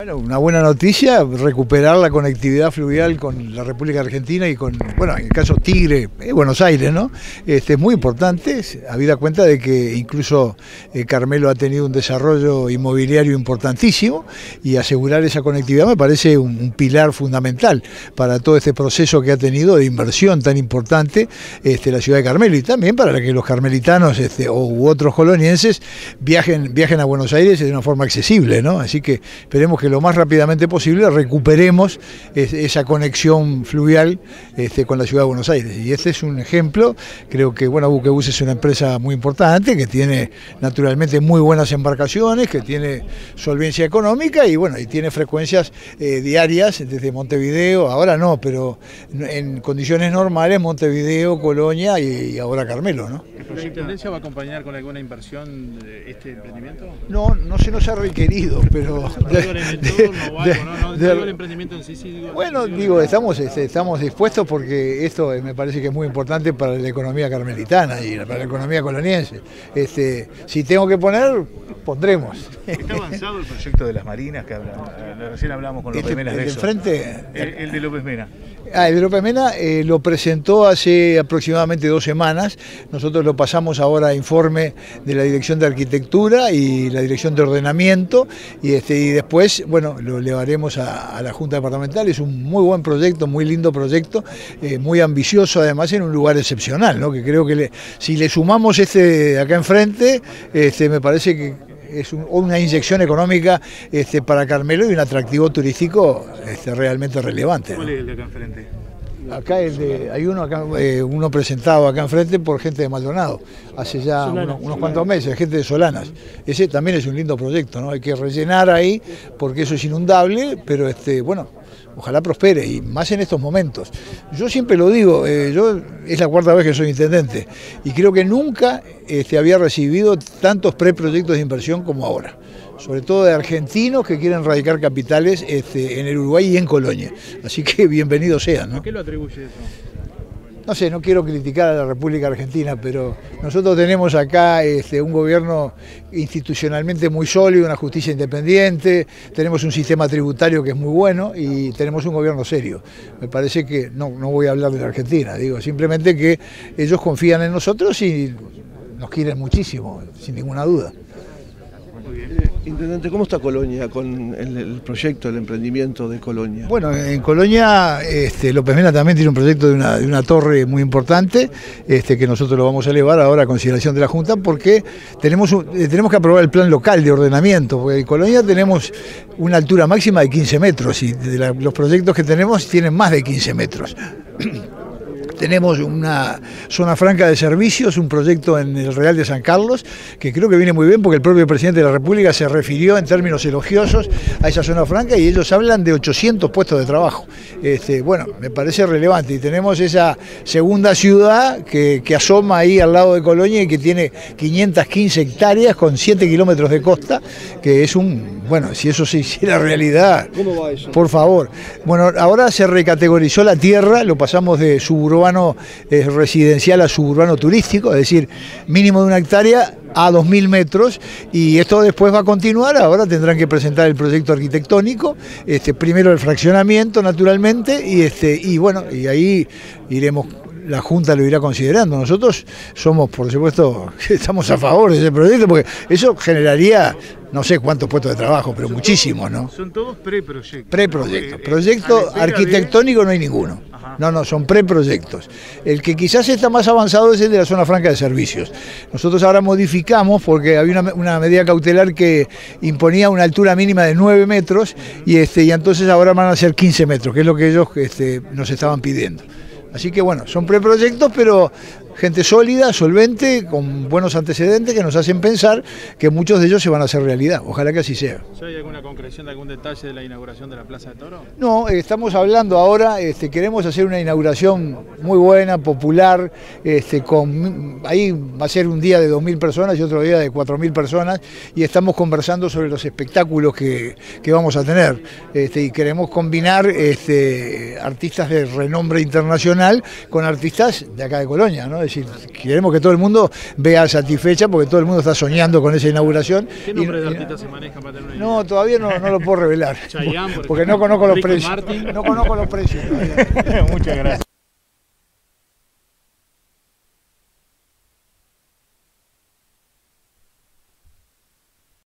Bueno, una buena noticia, recuperar la conectividad fluvial con la República Argentina y con, bueno, en el caso Tigre, Buenos Aires, ¿no? Es muy importante, habida cuenta de que incluso Carmelo ha tenido un desarrollo inmobiliario importantísimo y asegurar esa conectividad me parece un pilar fundamental para todo este proceso que ha tenido de inversión tan importante la ciudad de Carmelo, y también para que los carmelitanos u otros colonienses viajen a Buenos Aires de una forma accesible, ¿no? Así que esperemos que lo más rápidamente posible recuperemos esa conexión fluvial con la ciudad de Buenos Aires. Y este es un ejemplo. Creo que Buquebus es una empresa muy importante, que tiene naturalmente muy buenas embarcaciones, que tiene solvencia económica y y tiene frecuencias diarias desde Montevideo, ahora no, pero en condiciones normales Montevideo, Colonia y ahora Carmelo, ¿no? ¿La Intendencia va a acompañar con alguna inversión de este emprendimiento? No se nos ha requerido, pero... el emprendimiento en sí, estamos dispuestos porque esto me parece que es muy importante para la economía carmelitana y para la economía coloniense. Si tengo que poner, pondremos. ¿Está avanzado el proyecto de las marinas que recién hablamos con López Mena de eso? El de López Mena. El de López Mena lo presentó hace aproximadamente 2 semanas. Nosotros lo pasamos ahora a informe de la Dirección de Arquitectura y la Dirección de Ordenamiento y después, lo llevaremos a la Junta Departamental. Es un muy buen proyecto, muy lindo proyecto, muy ambicioso además en un lugar excepcional, ¿no? Que creo que si le sumamos de acá enfrente, me parece que es una inyección económica para Carmelo y un atractivo turístico realmente relevante, ¿no? ¿Cuál es el de acá enfrente? Acá hay uno acá, uno presentado acá enfrente por gente de Maldonado, hace ya unos cuantos meses, gente de Solanas. Ese también es un lindo proyecto, ¿no? Hay que rellenar ahí porque eso es inundable, pero ojalá prospere, y más en estos momentos. Yo siempre lo digo, es la 4ª vez que soy intendente y creo que nunca había recibido tantos preproyectos de inversión como ahora, sobre todo de argentinos que quieren radicar capitales en el Uruguay y en Colonia. Así que bienvenidos sean, ¿no? ¿A qué lo atribuye eso? No sé, no quiero criticar a la República Argentina, pero nosotros tenemos acá un gobierno institucionalmente muy sólido, una justicia independiente, tenemos un sistema tributario que es muy bueno y tenemos un gobierno serio. Me parece que, no voy a hablar de la Argentina, digo simplemente que ellos confían en nosotros y nos quieren muchísimo, sin ninguna duda. Intendente, ¿cómo está Colonia con el proyecto, el emprendimiento de Colonia? Bueno, en Colonia López Mena también tiene un proyecto de una torre muy importante que nosotros lo vamos a elevar ahora a consideración de la Junta porque tenemos que aprobar el plan local de ordenamiento, porque en Colonia tenemos una altura máxima de 15 metros y los proyectos que tenemos tienen más de 15 metros. Tenemos una zona franca de servicios, un proyecto en el Real de San Carlos, que creo que viene muy bien porque el propio presidente de la República se refirió en términos elogiosos a esa zona franca y ellos hablan de 800 puestos de trabajo. Me parece relevante. Y tenemos esa segunda ciudad que asoma ahí al lado de Colonia y que tiene 515 hectáreas con 7 kilómetros de costa, que es si eso se hiciera realidad, ¿cómo va eso? Por favor. Bueno, ahora se recategorizó la tierra, lo pasamos de suburbano residencial a suburbano turístico, es decir, mínimo de 1 hectárea a 2000 metros, y esto después va a continuar. Ahora tendrán que presentar el proyecto arquitectónico, primero el fraccionamiento naturalmente, y ahí iremos. La Junta lo irá considerando. Nosotros somos, por supuesto, estamos a favor de ese proyecto porque eso generaría no sé cuántos puestos de trabajo, pero muchísimos, ¿no? Son todos preproyectos. Preproyectos. Proyecto arquitectónico no hay ninguno. No, son preproyectos. El que quizás está más avanzado es el de la zona franca de servicios. Nosotros ahora modificamos porque había una medida cautelar que imponía una altura mínima de 9 metros y entonces ahora van a ser 15 metros, que es lo que ellos nos estaban pidiendo. Así que son preproyectos, pero gente sólida, solvente, con buenos antecedentes que nos hacen pensar que muchos de ellos se van a hacer realidad. Ojalá que así sea. ¿Hay alguna concreción de algún detalle de la inauguración de la Plaza de Toros? No, estamos hablando ahora, queremos hacer una inauguración muy buena, popular, ahí va a ser un día de 2000 personas y otro día de 4000 personas, y estamos conversando sobre los espectáculos que vamos a tener, y queremos combinar artistas de renombre internacional con artistas de acá de Colonia, ¿no? Es Es decir, queremos que todo el mundo vea satisfecha porque todo el mundo está soñando con esa inauguración. ¿Qué nombre de artista se maneja para tener una idea? No, todavía no lo puedo revelar. Chayanne, porque no conozco los precios. Martin. No conozco los precios todavía. Muchas gracias.